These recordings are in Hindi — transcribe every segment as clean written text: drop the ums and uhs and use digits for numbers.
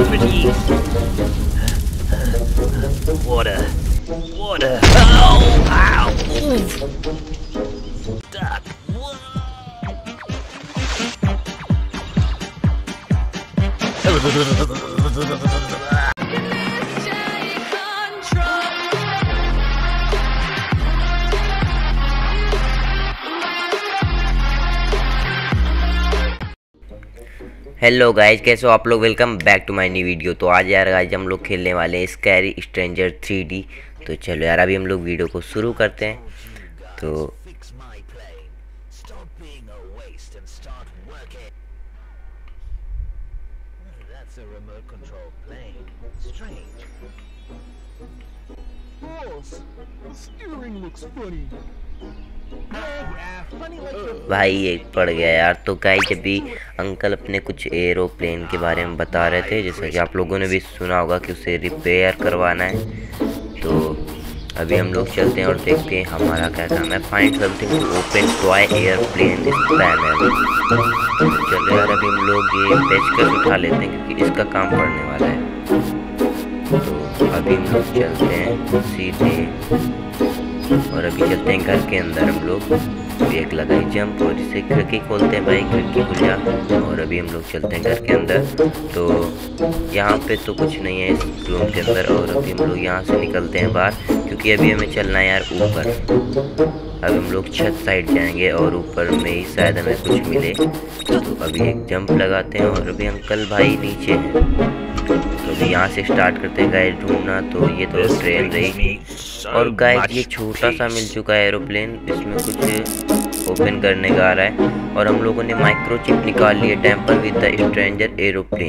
Release. Water. Water. Ow! Ow! Oof. Duck. Hello guys, कैसे हो आप लोग। Welcome back to my new video. तो आज यार गाइज हम लोग खेलने वाले हैं स्कैरी स्ट्रेंजर 3D। तो चलो यार अभी हम लोग वीडियो को शुरू करते हैं। तो भाई एक पड़ गया यार। तो गाइज अभी अंकल अपने कुछ एरोप्लेन के बारे में बता रहे थे, जैसा कि आप लोगों ने भी सुना होगा कि उसे रिपेयर करवाना है। तो अभी हम लोग चलते हैं और देखते हैं हमारा क्या काम है। Find something to open toy airplane panel. चलो यार अभी हम लोग ये पेचकस उठा लेते हैं क्योंकि इसका काम पड़ने वाला है। तो अभी हम लोग चलते हैं सीधे और अभी चलते हैं घर के अंदर। हम लोग एक लगाई जंप और इसे खिड़की खोलते हैं भाई, खिड़की खुल जा। और अभी हम लोग चलते हैं घर के अंदर। तो यहाँ पे तो कुछ नहीं है इस रूम के अंदर। और अभी हम लोग यहाँ से निकलते हैं बाहर क्योंकि अभी हमें चलना है यार ऊपर। अब हम लोग छत साइड जाएंगे और ऊपर में ही शायद हमें कुछ मिले। तो अभी एक जंप लगाते हैं और अभी अंकल भाई नीचे हैं। तो अभी यहाँ से स्टार्ट करते हैं गाइड ढूंढना। तो ये तो ट्रेन रही और गाइड ये छोटा सा मिल चुका है एरोप्लेन। इसमें कुछ ओपन करने का आ रहा है और हम लोगों ने माइक्रोचिप निकाल लिया। Tamper with the stranger aeroplane.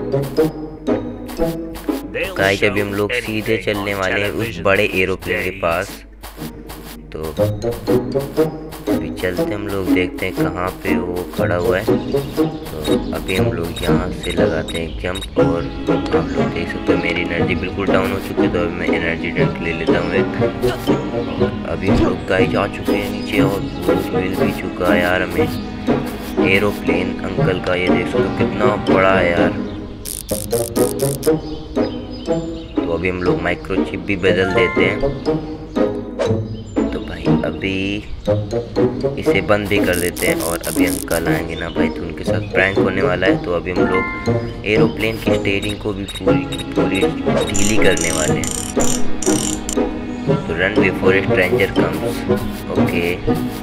Guys अभी हम लोग सीधे चलने वाले हैं उस बड़े एरोप्लेन के पास। तो अभी चलते हम लोग, देखते हैं कहाँ पे वो खड़ा हुआ है। तो अभी हम लोग यहाँ से लगाते हैं जंप और आप लोग देख सकते हो मेरी एनर्जी बिल्कुल डाउन हो चुकी है। तो अभी मैं एनर्जी ड्रिंक ले लेता हूँ एक। अभी हम लोग गाइस आ चुके हैं नीचे और मिल भी चुका है यार हमें एरोप्लेन अंकल का। ये देख सकते हो कितना बड़ा है यार। तो अभी हम लोग माइक्रोचिप भी बदल देते हैं। अभी इसे बंद भी कर देते हैं और अभी अंकल आएंगे ना भाई तो उनके साथ प्रैंक होने वाला है। तो अभी हम लोग एरोप्लेन की स्टीयरिंग को भी पूरी ढीली करने वाले हैं। तो run before stranger comes. Okay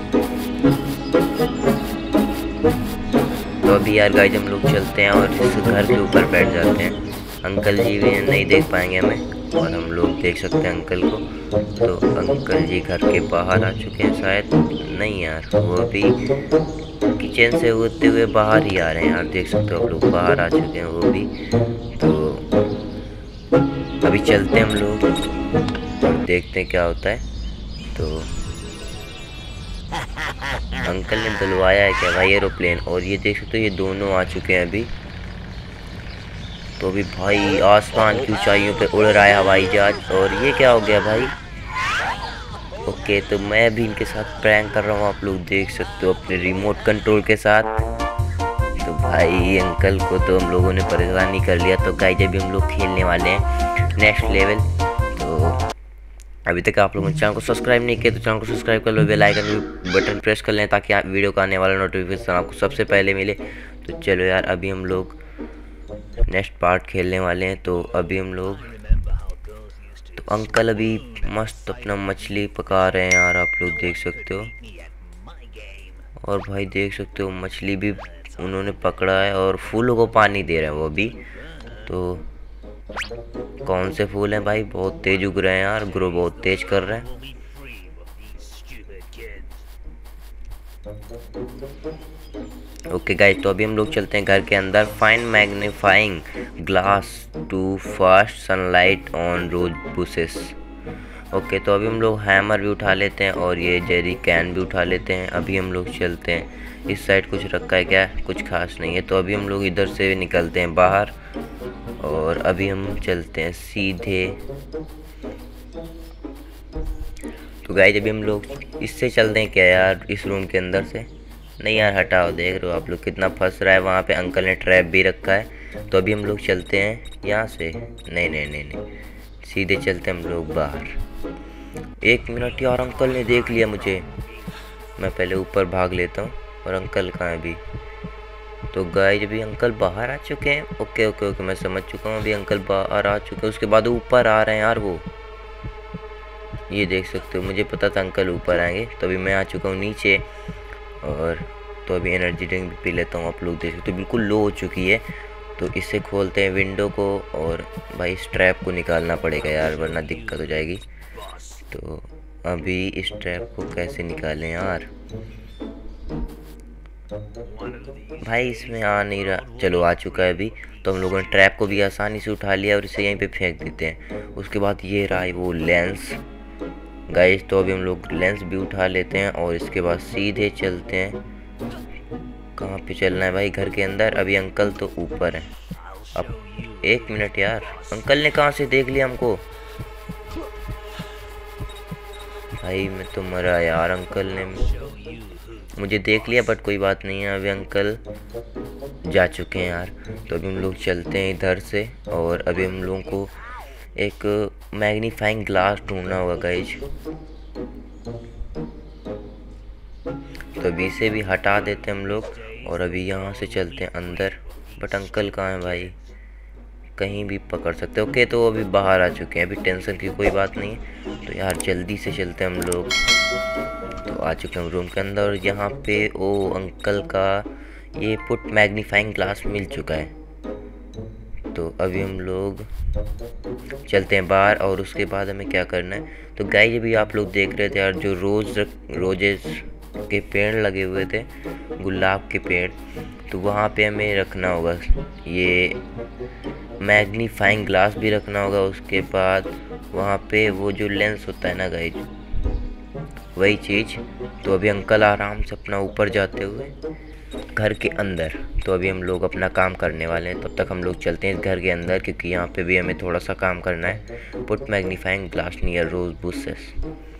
तो अभी यार गाइस हम लोग चलते हैं और इस घर के ऊपर बैठ जाते हैं। अंकल जी भी नहीं देख पाएंगे हमें और हम लोग देख सकते हैं अंकल को। तो अंकल जी घर के बाहर आ चुके हैं शायद। नहीं यार वो अभी किचन से होते हुए बाहर ही आ रहे हैं यार। देख सकते हो आप लोग बाहर आ चुके हैं वो भी। तो अभी चलते हैं हम लोग और देखते हैं क्या होता है। तो अंकल ने बुलवाया है क्या भाई एरोप्लेन। और ये देख सकते हो ये दोनों आ चुके हैं अभी। तो अभी भाई आसमान की ऊंचाइयों पे उड़ रहा है हवाई जहाज। और ये क्या हो गया भाई। ओके तो मैं भी इनके साथ प्रैंक कर रहा हूँ, आप लोग देख सकते हो अपने रिमोट कंट्रोल के साथ। तो भाई अंकल को तो हम लोगों ने परेशान ही कर लिया। तो गाइस अभी हम लोग खेलने वाले हैं नेक्स्ट लेवल। तो अभी तक आप लोगों ने चैनल को सब्सक्राइब नहीं किया तो चैनल को सब्सक्राइब कर लो, बेल आइकन बटन प्रेस कर लें ताकि वीडियो का आने वाला नोटिफिकेशन आपको सबसे पहले मिले। तो चलो यार अभी हम लोग नेक्स्ट पार्ट खेलने वाले हैं। तो अभी हम लोग तो अंकल अभी मस्त अपना मछली पका रहे हैं यार, आप लोग देख सकते हो। और भाई देख सकते हो मछली भी उन्होंने पकड़ा है और फूलों को पानी दे रहे हैं वो भी। तो कौन से फूल हैं भाई, बहुत तेज उग रहे हैं यार, ग्रो बहुत तेज कर रहे हैं। ओके गाइस तो अभी हम लोग चलते हैं घर के अंदर। Find magnifying glass to fast sunlight on rose bushes. Okay तो अभी हम लोग हैमर भी उठा लेते हैं और ये जेरी कैन भी उठा लेते हैं। अभी हम लोग चलते हैं इस साइड। कुछ रखा है क्या, कुछ खास नहीं है। तो अभी हम लोग इधर से निकलते हैं बाहर और अभी हम चलते हैं सीधे। तो गाइस अभी हम लोग इससे चलते हैं क्या यार, इस रूम के अंदर से। नहीं यार हटाओ, देख रहे हो आप लोग कितना फंस रहा है वहाँ पे। अंकल ने ट्रैप भी रखा है तो अभी हम लोग चलते हैं यहाँ से, नहीं नहीं नहीं नहीं, सीधे चलते हैं हम लोग बाहर। 1 मिनट यार, अंकल ने देख लिया मुझे। मैं पहले ऊपर भाग लेता हूँ। और अंकल कहाँ है अभी? तो गाइस अभी अंकल बाहर आ चुके हैं। ओके ओके ओके, मैं समझ चुका हूँ, अभी अंकल बाहर आ चुके हैं। उसके बाद ऊपर आ रहे हैं यार वो, ये देख सकते हो। मुझे पता था अंकल ऊपर आएंगे, तो अभी मैं आ चुका हूँ नीचे। और तो अभी एनर्जी ड्रिंक भी पी लेता हूँ। आप लोग देख सकते हो बिल्कुल लो हो चुकी है। तो इससे खोलते हैं विंडो को, और भाई स्ट्रैप को निकालना पड़ेगा यार, वरना दिक्कत हो जाएगी। तो अभी इस स्ट्रैप को कैसे निकालें यार? भाई इसमें आ नहीं रहा। चलो आ चुका है अभी। तो हम लोगों ने ट्रैप को भी आसानी से उठा लिया और इसे यहीं पे फेंक देते हैं। उसके बाद ये रहा है वो लेंस गाइस। तो अभी हम लोग लेंस भी उठा लेते हैं और इसके बाद सीधे चलते हैं। कहाँ पे चलना है भाई? घर के अंदर। अभी अंकल तो ऊपर है। अब 1 मिनट यार, अंकल ने कहाँ से देख लिया हमको? भाई मैं तो मरा यार, अंकल ने मुझे देख लिया, बट कोई बात नहीं है, अभी अंकल जा चुके हैं यार। तो अभी हम लोग चलते हैं इधर से, और अभी हम लोगों को एक मैग्नीफाइंग ग्लास ढूंढना होगा गाइज। तो अभी इसे भी हटा देते हैं हम लोग, और अभी यहाँ से चलते हैं अंदर। बट अंकल कहाँ है भाई? कहीं भी पकड़ सकते हो। ओके, तो अभी बाहर आ चुके हैं, अभी टेंशन की कोई बात नहीं है। तो यार जल्दी से चलते हैं हम लोग। तो आ चुके हैं रूम के अंदर, और यहाँ पे ओ अंकल का ये पुट मैग्नीफाइंग ग्लास मिल चुका है। तो अभी हम लोग चलते हैं बाहर, और उसके बाद हमें क्या करना है? तो गाइस अभी आप लोग देख रहे थे यार, जो रोजेस के पेड़ लगे हुए थे, गुलाब के पेड़, तो वहाँ पे हमें रखना होगा ये मैग्नीफाइंग ग्लास भी रखना होगा। उसके बाद वहाँ पे वो जो लेंस होता है ना गाइस, वही चीज़। तो अभी अंकल आराम से अपना ऊपर जाते हुए घर के अंदर। तो अभी हम लोग अपना काम करने वाले हैं, तब तक हम लोग चलते हैं इस घर के अंदर, क्योंकि यहाँ पे भी हमें थोड़ा सा काम करना है। Put magnifying glass near rose bushes.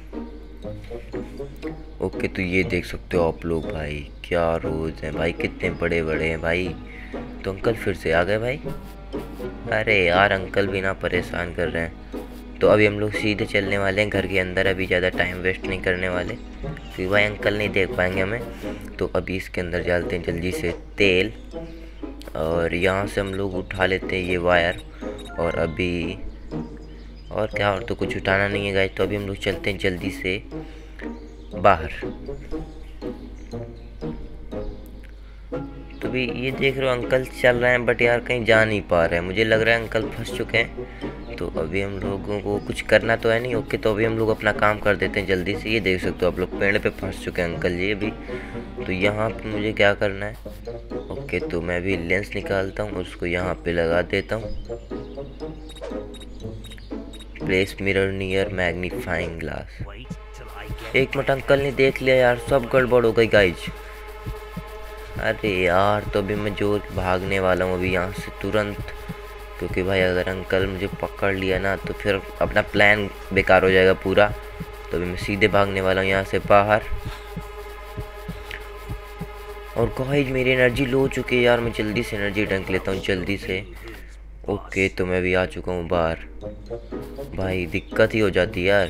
Okay, तो ये देख सकते हो आप लोग भाई, क्या रोज हैं भाई, कितने बड़े बड़े हैं भाई। तो अंकल फिर से आ गए भाई। अरे यार अंकल भी ना परेशान कर रहे हैं। तो अभी हम लोग सीधे चलने वाले हैं घर के अंदर, अभी ज़्यादा टाइम वेस्ट नहीं करने वाले, क्योंकि भाई अंकल नहीं देख पाएंगे हमें। तो अभी इसके अंदर डालते हैं जल्दी से तेल, और यहाँ से हम लोग उठा लेते हैं ये वायर। और अभी और क्या, और तो कुछ उठाना नहीं है गाइस। तो अभी हम लोग चलते हैं जल्दी से बाहर। तो भी ये देख रहे हो अंकल चल रहे हैं, बट यार कहीं जा नहीं पा रहे हैं। मुझे लग रहा है अंकल फंस चुके हैं। तो अभी हम लोगों को कुछ करना तो है नहीं। ओके, तो अभी हम लोग अपना काम कर देते हैं जल्दी से। ये देख सकते हो आप लोग, पेड़ पे फंस चुके हैं अंकल जी अभी। तो यहाँ पे मुझे क्या करना है? ओके, तो मैं भी लेंस निकालता हूँ, उसको यहाँ पे लगा देता हूँ। Place mirror near magnifying glass. 1 minute, uncle ने देख लिया यार, सब गड़बड़ हो गई गाइज। अरे यार, तो अभी मैं जोर भागने वाला हूँ अभी यहाँ से तुरंत, क्योंकि भाई अगर अंकल मुझे पकड़ लिया ना, तो फिर अपना प्लान बेकार हो जाएगा पूरा। तो अभी मैं सीधे भागने वाला हूँ यहाँ से बाहर। और गाइस मेरी एनर्जी लो हो चुकी है यार, मैं जल्दी से एनर्जी ड्रिंक लेता हूँ जल्दी से। ओके, तो मैं भी आ चुका हूँ बाहर। भाई दिक्कत ही हो जाती है यार।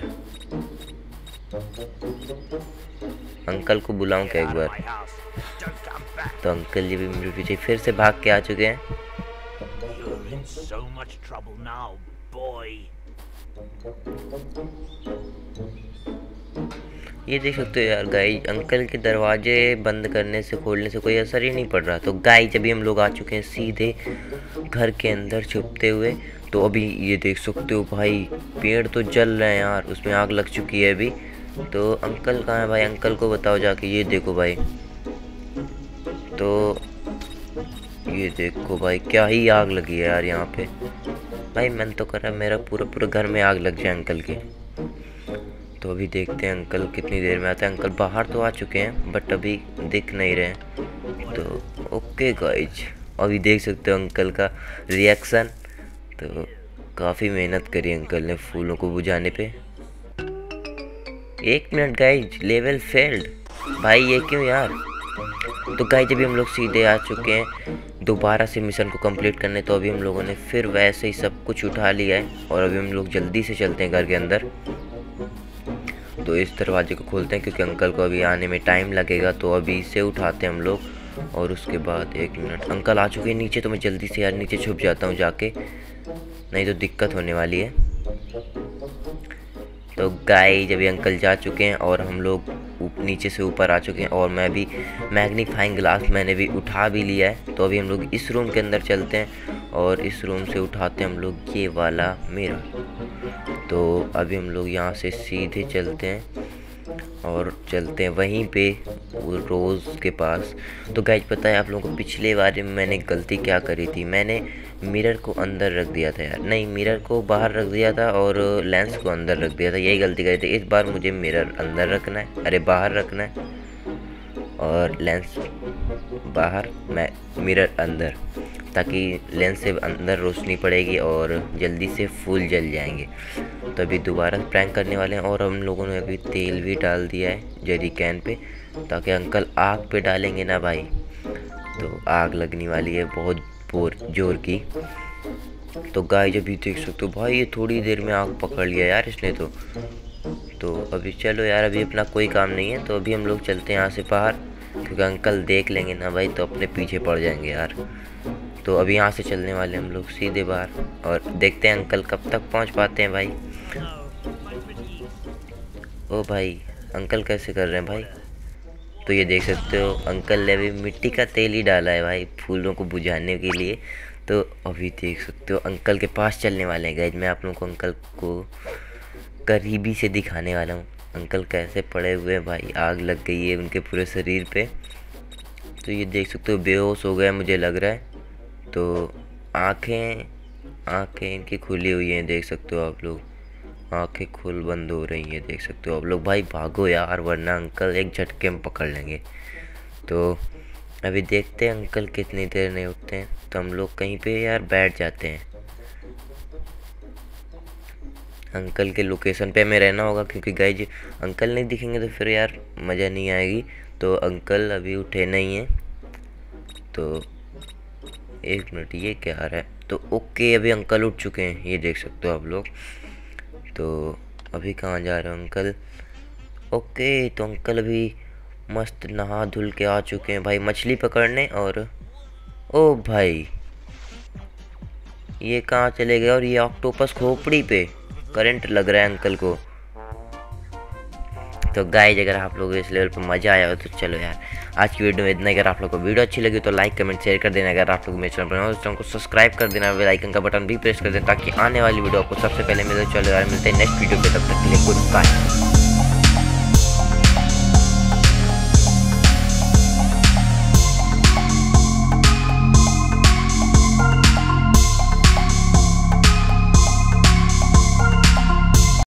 अंकल को बुलाऊं क्या एक बार? तो अंकल जी भी मेरे पीछे फिर से भाग के आ चुके हैं। ये देख सकते हो यार गाइस, अंकल के दरवाजे बंद करने से खोलने से कोई असर ही नहीं पड़ रहा। तो गाइस अभी हम लोग आ चुके हैं सीधे घर के अंदर छुपते हुए। तो अभी ये देख सकते हो भाई, पेड़ तो जल रहे हैं यार, उसमें आग लग चुकी है अभी। तो अंकल कहाँ है भाई? अंकल को बताओ जाके। ये देखो भाई, तो ये देखो भाई, क्या ही आग लगी है यार यहाँ पे। भाई मन तो कर रहा है मेरा पूरा घर में आग लग जाए अंकल के। तो अभी देखते हैं अंकल कितनी देर में आते हैं। अंकल बाहर तो आ चुके हैं, बट अभी दिख नहीं रहे हैं। तो ओके गाइज, अभी देख सकते हो अंकल का रिएक्शन। तो काफ़ी मेहनत करी अंकल ने फूलों को बुझाने पे। 1 मिनट गाइज, लेवल फेल्ड। भाई ये क्यों यार? तो गाइज अभी हम लोग सीधे आ चुके हैं दोबारा से मिशन को कंप्लीट करने। तो अभी हम लोगों ने फिर वैसे ही सब कुछ उठा लिया है और अभी हम लोग जल्दी से चलते हैं घर के अंदर। तो इस दरवाजे को खोलते हैं क्योंकि अंकल को अभी आने में टाइम लगेगा। तो अभी इसे उठाते हैं हम लोग और उसके बाद 1 मिनट, अंकल आ चुके हैं नीचे। तो मैं जल्दी से यार नीचे छुप जाता हूँ जाके, नहीं तो दिक्कत होने वाली है। तो गाइस अभी अंकल जा चुके हैं और हम लोग नीचे से ऊपर आ चुके हैं और मैं भी मैग्नीफाइंग ग्लास मैंने भी उठा भी लिया है। तो अभी हम लोग इस रूम के अंदर चलते हैं और इस रूम से उठाते हैं हम लोग ये वाला मिरर। तो अभी हम लोग यहाँ से सीधे चलते हैं और चलते हैं वहीं पे वो रोज़ के पास। तो गाइस पता है आप लोगों को पिछले बार में मैंने गलती क्या करी थी, मैंने मिरर को अंदर रख दिया था यार, नहीं मिरर को बाहर रख दिया था और लेंस को अंदर रख दिया था, यही गलती करी थी। इस बार मुझे मिरर अंदर रखना है, अरे बाहर रखना है और लेंस बाहर, मैं मिरर अंदर, ताकि लेंस से अंदर रोशनी पड़ेगी और जल्दी से फूल जल जाएंगे। तो अभी दोबारा प्रैंक करने वाले हैं और हम लोगों ने अभी तेल भी डाल दिया है जेरी कैन पे, ताकि अंकल आग पे डालेंगे ना भाई तो आग लगने वाली है बहुत जोर की। तो गाइस अभी देख सकते हो भाई ये थोड़ी देर में आग पकड़ लिया यार इसने। तो अभी चलो यार, अभी अपना कोई काम नहीं है तो अभी हम लोग चलते हैं यहाँ से बाहर, क्योंकि अंकल देख लेंगे ना भाई तो अपने पीछे पड़ जाएंगे यार। तो अभी यहाँ से चलने वाले हम लोग सीधे बाहर और देखते हैं अंकल कब तक पहुँच पाते हैं भाई। ओ भाई अंकल कैसे कर रहे हैं भाई। तो ये देख सकते हो अंकल ने अभी मिट्टी का तेल ही डाला है भाई फूलों को बुझाने के लिए। तो अभी देख सकते हो अंकल के पास चलने वाले हैं गाइस। मैं आप लोगों को अंकल को करीबी से दिखाने वाला हूँ, अंकल कैसे पड़े हुए हैं भाई, आग लग गई है उनके पूरे शरीर पे। तो ये देख सकते हो बेहोश हो गया मुझे लग रहा है। तो आँखें इनकी खुली हुई हैं, देख सकते हो आप लोग, आंखें खुल बंद हो रही हैं, देख सकते हो आप लोग। भाई भागो यार वरना अंकल एक झटके में पकड़ लेंगे। तो अभी देखते हैं अंकल कितनी देर नहीं उठते हैं। तो हम लोग कहीं पे यार बैठ जाते हैं, अंकल के लोकेशन पे हमें रहना होगा, क्योंकि गाइस अंकल नहीं दिखेंगे तो फिर यार मज़ा नहीं आएगी। तो अंकल अभी उठे नहीं हैं। तो 1 मिनट, ये क्या आ रहा है। तो ओके अभी अंकल उठ चुके हैं, ये देख सकते हो आप लोग। तो अभी कहाँ जा रहे हो अंकल। ओके तो अंकल अभी मस्त नहा धुल के आ चुके हैं भाई मछली पकड़ने। और ओ भाई ये कहाँ चले गए और ये ऑक्टोपस खोपड़ी पे करंट लग रहा है अंकल को। तो गाइस अगर आप लोगों को इस लेवल पर मज़ा आया हो तो चलो यार आज की वीडियो में इतना। अगर आप लोगों को वीडियो अच्छी लगी तो लाइक कमेंट शेयर कर देना। अगर आप लोग मेरे चैनल पर हो तो चैनल को सब्सक्राइब कर देना, बेल आइकन का बटन भी प्रेस कर देना ताकि आने वाली वीडियो आपको सबसे पहले मिले। चलो यार मिलते हैं नेक्स्ट वीडियो पे, तब तक के लिए गुड बाय।